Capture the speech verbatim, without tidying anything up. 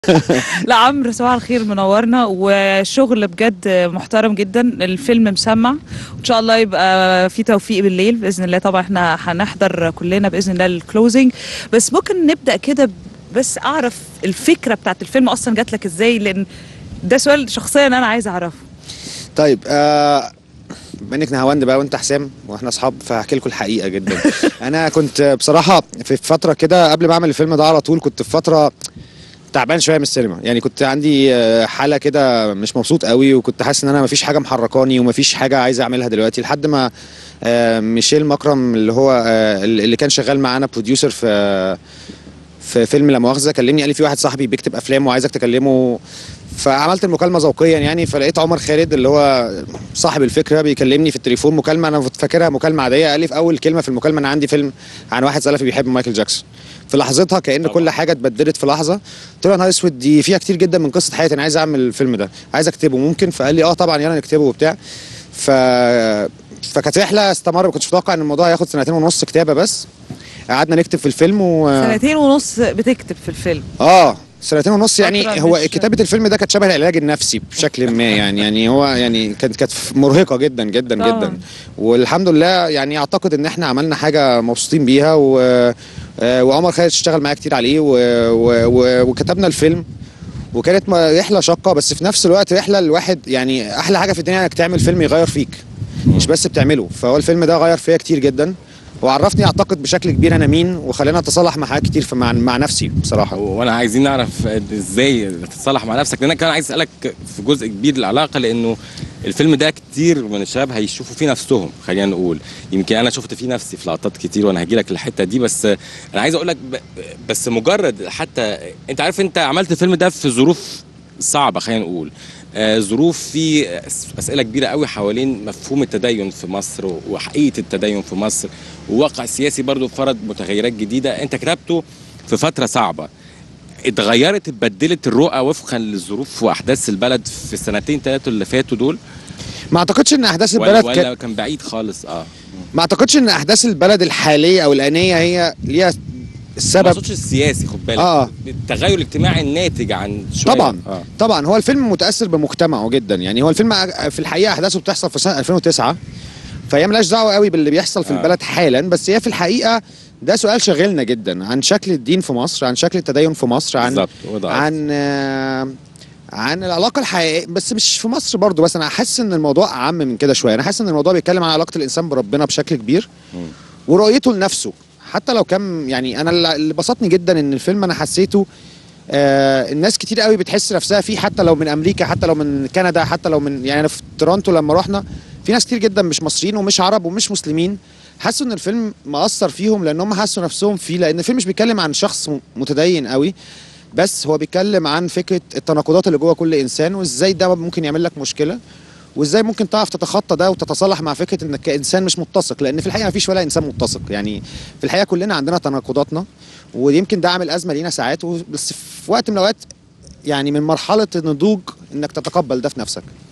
لا عمرو صباح الخير، منورنا وشغل بجد محترم جدا. الفيلم مسمع وان شاء الله يبقى في توفيق بالليل باذن الله. طبعا احنا هنحضر كلنا باذن الله الكلوزنج، بس ممكن نبدا كده بس اعرف الفكره بتاعت الفيلم اصلا جات لك ازاي، لان ده سؤال شخصيا انا عايزه اعرفه. طيب آه بما انك نهاوند بقى وانت حسام واحنا اصحاب، فهحكي لكم الحقيقه جدا. انا كنت بصراحه في فتره كده قبل ما اعمل الفيلم ده على طول، كنت في فتره تعبان شويه من السينما. يعني كنت عندي حاله كده مش مبسوط قوي، وكنت حاسس ان انا مفيش حاجه محركاني ومفيش حاجه عايز اعملها دلوقتي، لحد ما ميشيل مكرم اللي هو اللي كان شغال معانا بروديوسر في في فيلم لا مؤاخذه كلمني، قال لي في واحد صاحبي بيكتب افلام وعايزك تكلمه. فعملت المكالمه ذوقيا يعني، فلقيت عمر خالد اللي هو صاحب الفكره بيكلمني في التليفون، مكالمه انا فاكرها مكالمه عاديه. قال لي في اول كلمه في المكالمه: انا عندي فيلم عن واحد سلفي بيحب مايكل جاكسون. في لحظتها كأن طبعا كل حاجه اتبدلت في لحظه. قلت له يا نهار اسود، دي فيها كتير جدا من قصه حياتي، انا عايز اعمل الفيلم ده، عايز اكتبه ممكن؟ فقال لي اه طبعا يلا نكتبه وبتاع. ف فكانت رحله استمر، ما كنتش متوقع ان الموضوع هياخد سنتين ونص كتابه، بس قعدنا نكتب في الفيلم و... سنتين ونص بتكتب في الفيلم؟ اه سنتين ونص يعني. هو كتابه الفيلم ده كانت شبه العلاج النفسي بشكل ما يعني. يعني هو يعني كانت كانت مرهقه جدا جدا طبعا. جدا. والحمد لله يعني اعتقد ان احنا عملنا حاجه مبسوطين بيها، و... وعمر خالد اشتغل معايا كتير عليه، و... و... وكتبنا الفيلم. وكانت رحله شاقه، بس في نفس الوقت رحله الواحد يعني احلى حاجه في الدنيا انك تعمل فيلم يغير فيك، مش بس بتعمله. فهو الفيلم ده غير فيا كتير جدا، وعرفني اعتقد بشكل كبير انا مين، وخلاني اتصالح مع حاجات كتير مع مع نفسي بصراحه. وانا عايزين نعرف ازاي تتصالح مع نفسك، لان انا كان عايز اسالك في جزء كبير العلاقه، لانه الفيلم ده كتير من الشباب هيشوفوا فيه نفسهم. خلينا نقول يمكن انا شفت فيه نفسي في لقطات كتير، وانا هجي لك الحته دي. بس انا عايز اقول لك بس مجرد حتى انت عارف انت عملت الفيلم ده في ظروف صعبه، خلينا نقول آه ظروف في اسئله كبيره قوي حوالين مفهوم التدين في مصر وحقيقه التدين في مصر، وواقع سياسي برضو فرض متغيرات جديده. انت كتبته في فتره صعبه، اتغيرت اتبدلت الرؤى وفقا للظروف واحداث البلد في السنتين ثلاثه اللي فاتوا دول؟ ما اعتقدش ان احداث البلد ولا, ولا كان بعيد خالص؟ اه ما اعتقدش ان احداث البلد الحاليه او الانيه هي ليها السبب. ما اقصدش السياسي، خد بالك، اه التغير الاجتماعي الناتج عن شويه. طبعا آه. طبعا هو الفيلم متاثر بمجتمعه جدا. يعني هو الفيلم في الحقيقه احداثه بتحصل في سنه ألفين وتسعة، فهي ملهاش دعوه قوي باللي بيحصل في آه. البلد حالا، بس هي في الحقيقه ده سؤال شاغلنا جدا عن شكل الدين في مصر، عن شكل التدين في مصر، عن عن آه عن العلاقه الحقيقيه، بس مش في مصر برضو. بس انا حاسس ان الموضوع اعم من كده شويه. انا حاسس ان الموضوع بيتكلم عن علاقه الانسان بربنا بشكل كبير، م. ورؤيته لنفسه. حتى لو كان يعني انا اللي بسطني جدا ان الفيلم انا حسيته آه الناس كتير قوي بتحس نفسها فيه، حتى لو من امريكا، حتى لو من كندا، حتى لو من يعني انا في تورونتو لما رحنا في ناس كتير جدا مش مصريين ومش عرب ومش مسلمين، حسوا ان الفيلم مأثر فيهم لانهم حسوا نفسهم فيه. لان الفيلم مش بيتكلم عن شخص متدين قوي، بس هو بيتكلم عن فكره التناقضات اللي جوه كل انسان، وازاي ده ممكن يعمل لك مشكله، وازاي ممكن تعرف تتخطى ده وتتصالح مع فكره انك كانسان مش متسق. لان في الحقيقه مفيش ولا انسان متسق. يعني في الحقيقه كلنا عندنا تناقضاتنا، ويمكن ده عامل ازمه لينا ساعات، بس في وقت من الاوقات يعني من مرحله النضوج انك تتقبل ده في نفسك.